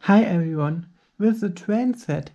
Hi everyone, with the train set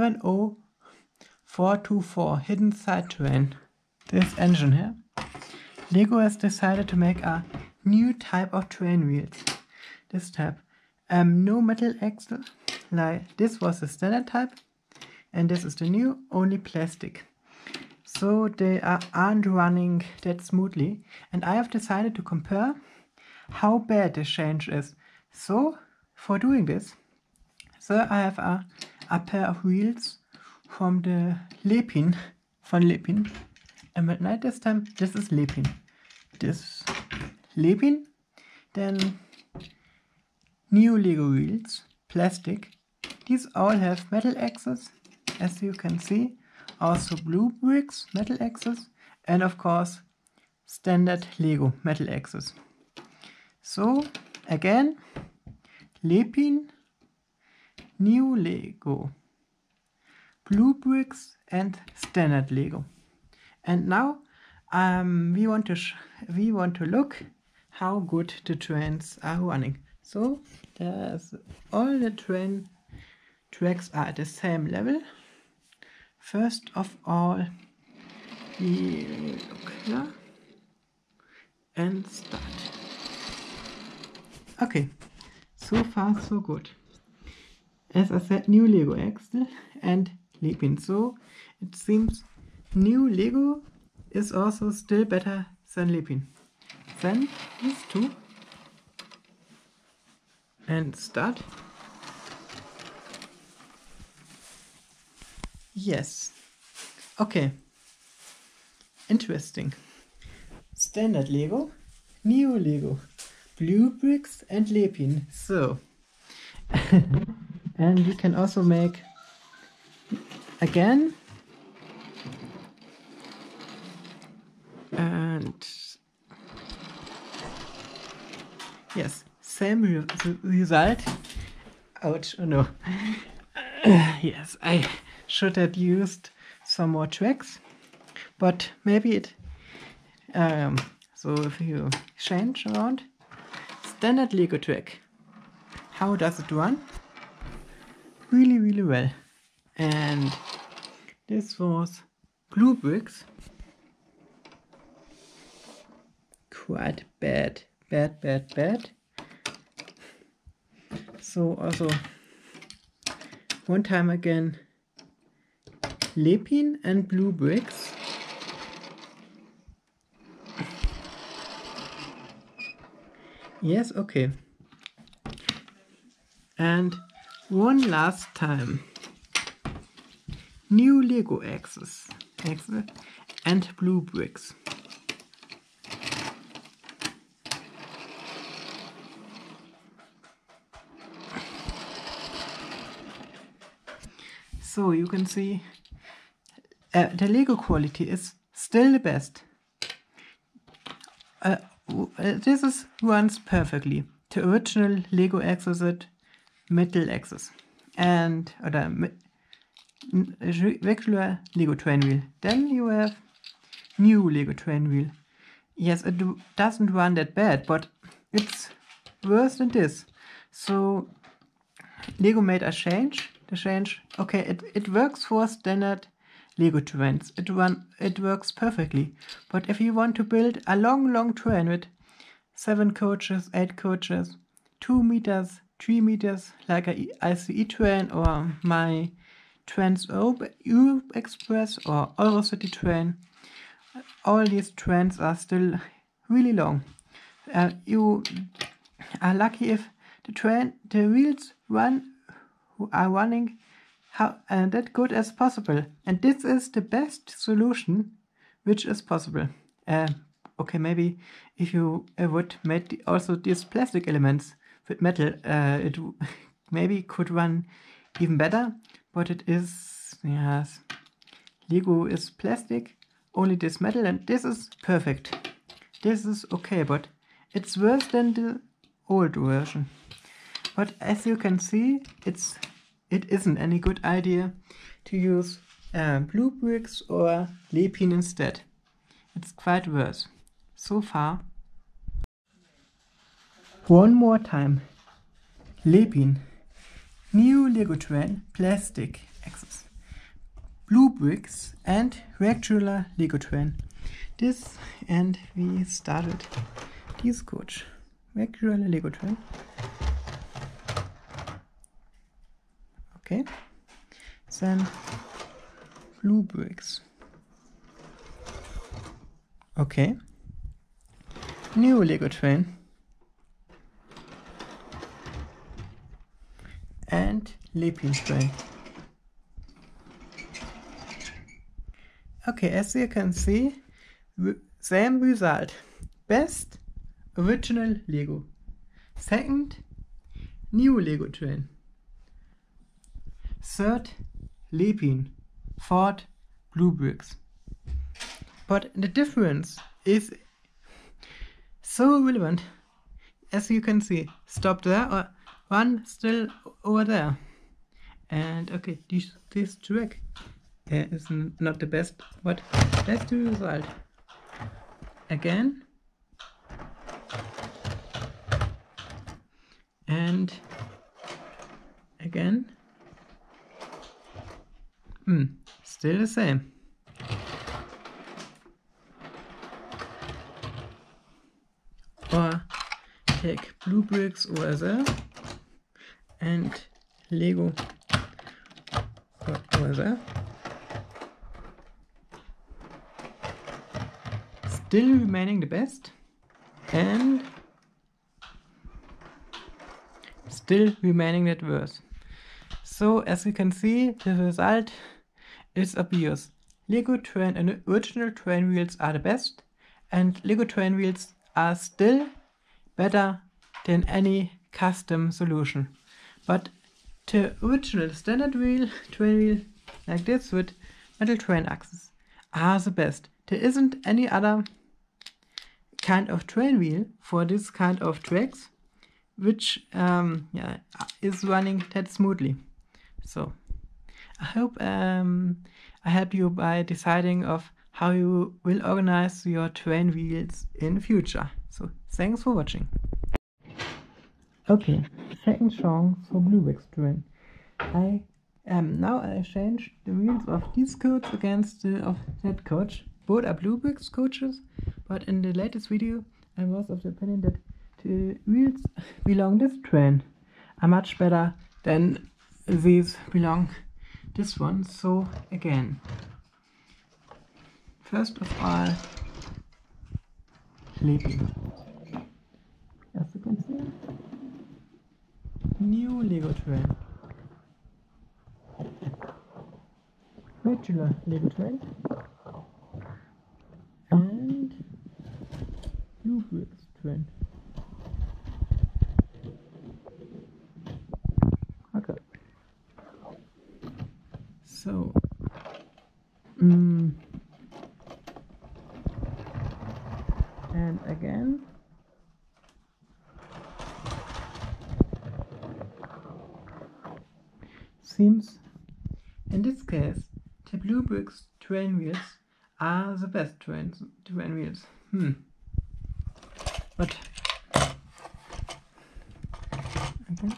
70424 hidden side train, this engine here, Lego has decided to make a new type of train wheels. This type, no metal axle, like this was the standard type, and this is the new, only plastic. So they aren't running that smoothly, and I have decided to compare how bad the change is. So for doing this, I have a pair of wheels from the Lepin, von Lepin. And at night this time, this is Lepin. This Lepin, then new Lego wheels, plastic. These all have metal axles, as you can see. Also blue bricks, metal axles, and of course standard Lego metal axles. So again, Lepin, new Lego, blue bricks and standard Lego. And now we want to look how good the trains are running. So there's all the train tracks are at the same level. First of all, we look here and start. Okay, so far so good. As I said, new Lego axle and Lepin. So it seems new Lego is also still better than Lepin. Then these two and start. Yes. Okay. Interesting. Standard Lego, new Lego, blue bricks and Lepin. So. And we can also make again and yes, same result. Ouch, oh no. Yes, I should have used some more tracks, but maybe it so if you change around standard Lego track, how does it run? Really well. And this was blue bricks. Quite bad. So also one time again Lepin and blue bricks. Yes, okay. And one last time, new Lego axle and blue bricks. So you can see the Lego quality is still the best. This runs perfectly. The original Lego axle metal axis and regular Lego train wheel. Then you have new Lego train wheel. Yes, it doesn't run that bad, but it's worse than this. So Lego made a change. The change, okay, it works for standard Lego trains. It works perfectly. But if you want to build a long train with 7 coaches, 8 coaches, 2 meters, 3 meters, like a ICE train or my Trans-Europe Express or Eurocity train, all these trains are still really long. You are lucky if the wheels are running that good as possible, and this is the best solution which is possible. Okay, maybe if you would make also these plastic elements with metal, it maybe could run even better, but it is, yes, Lego is plastic, only this metal, and this is perfect. This is okay, but it's worse than the old version. But as you can see, it isn't any good idea to use blue bricks or Lepin instead. It's quite worse. So far. One more time. Lepin. new Lego train plastic axis, blue bricks and regular Lego train. This, and we started this coach, regular Lego train. Okay, then blue bricks. Okay, new Lego train. And Lepin train. Okay, as you can see, same result. Best original Lego. Second, new Lego train. Third, Lepin. Fourth, blue bricks. But the difference is so relevant. As you can see, stop there or one still over there. And okay, this trick is not the best, but that's the result. Again. And again. Still the same. Or take blue bricks over there and Lego over there. Still remaining the best and still remaining the worst. So as you can see, the result is obvious. Lego train and original train wheels are the best, and Lego train wheels are still better than any custom solution. But the original standard train wheel like this with metal train axles are the best. There isn't any other kind of train wheel for this kind of tracks which is running that smoothly. So I hope I help you by deciding of how you will organize your train wheels in the future. So thanks for watching. Okay, second chance for blue bricks train. Now I changed the wheels of these coach against of that coach. Both are blue bricks coaches, but in the latest video I was of the opinion that the wheels belong this train are much better than these belong this one. So again, first of all, Lepin. As you can see, new Lego train. Regular Lego train. And blue bricks train. Okay. So and again seems in this case the blue bricks train wheels are the best train wheels. But okay.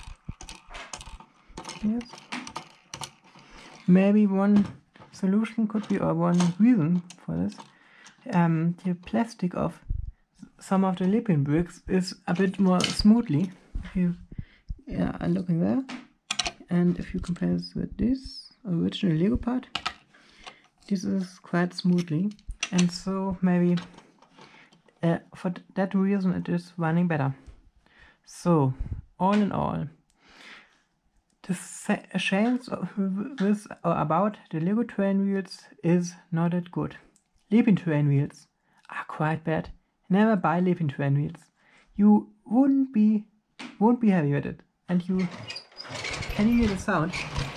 Yes. Maybe one solution could be, or one reason for this, the plastic of some of the Lepin bricks is a bit more smoothly. If you are looking there, and if you compare this with this original Lego part, this is quite smoothly, and so maybe for that reason it is running better. So all in all, the chance with or about the Lego train wheels is not that good. Lepin train wheels are quite bad. Never buy Lepin train wheels. You won't be happy with it, and you can hear the sound.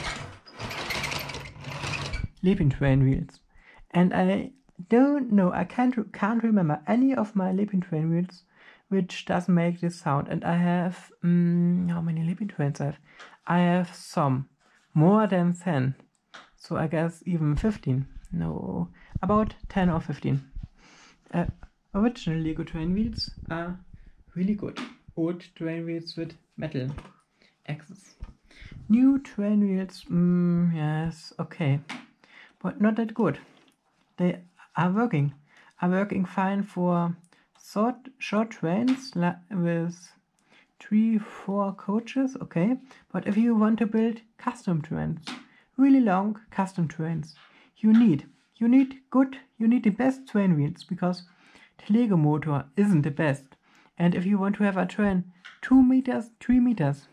Lepin train wheels, and I don't know. I can't remember any of my Lepin train wheels which doesn't make this sound. And I have how many Lepin trains I have? I have some more than 10. So I guess even 15. No, about 10 or 15. Original Lego train wheels are really good. Old train wheels with metal axles. New train wheels, yes, okay, but not that good. They are working fine for short trains with 3-4 coaches, okay. But if you want to build custom trains, really long custom trains, you need the best train wheels, because the Lego motor isn't the best. And if you want to have a train 2 meters, 3 meters,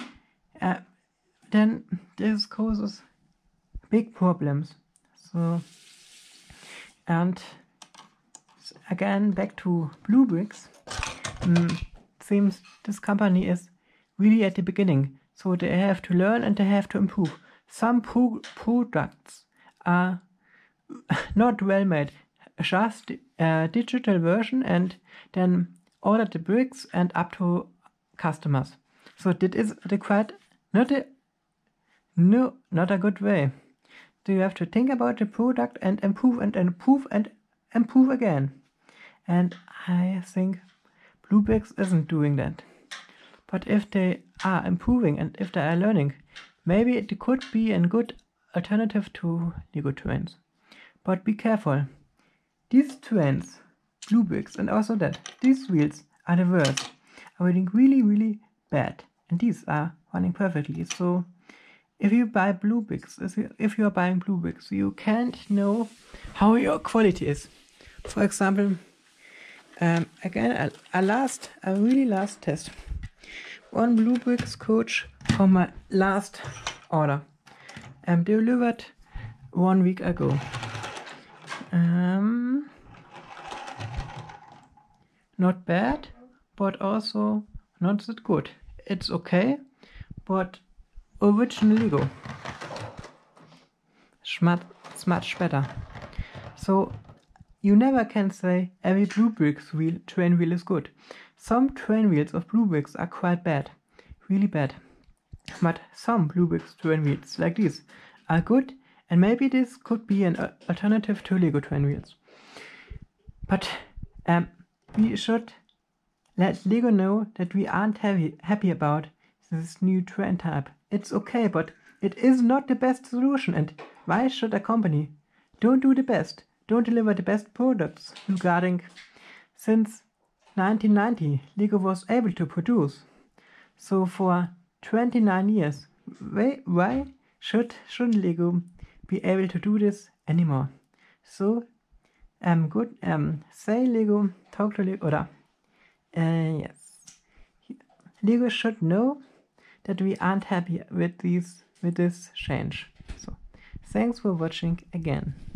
then this causes big problems. So, and again, back to Bluebricks. Seems this company is really at the beginning, so they have to learn and they have to improve. Some products are not well made, just a digital version and then order the bricks and up to customers. So that is not a good way. So you have to think about the product and improve and improve and improve again. And I think Bluebricks isn't doing that. But if they are improving and if they are learning, maybe it could be a good alternative to Lego trains. But be careful. These trains, Bluebricks, and also these wheels are the worst. Are running really, really bad. And these are running perfectly. So if you buy Bluebricks, if you are buying Bluebricks, you can't know how your quality is. For example, again, a really last test. One Bluebricks coach from my last order, delivered 1 week ago. Not bad, but also not that good. It's okay, but original Lego. It's much better. So you never can say every Bluebricks train wheel is good. Some train wheels of Bluebricks are quite bad, really bad. But some Bluebricks train wheels like these are good, and maybe this could be an alternative to Lego train wheels. But we should let Lego know that we aren't happy about this new train type. It's okay, but it is not the best solution. And why should a company don't do the best, don't deliver the best products regarding since 1990 Lego was able to produce? So for 29 years, why shouldn't Lego be able to do this anymore? So say Lego, talk to Lego, oder yes, Lego should know that we aren't happy with this change. So thanks for watching again.